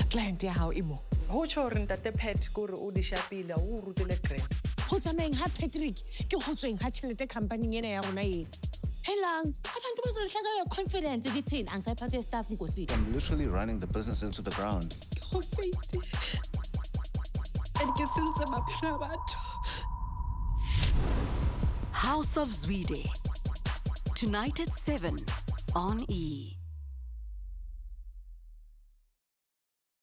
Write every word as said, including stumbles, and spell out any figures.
client ya hao e mo Ho tjho re ntate Pat ko re o di shapile o rutile grand. go tsamayeng ha Patrick ke go tsweng ha tšhelete company ena ya rona ena helang abantu bazohlakala confident kithini angisayiphathe staff nkosini. I'm literally running the business into the ground. go feitse and ke sentse maphelo a batho. House of Zwide. Tonight at seven on E!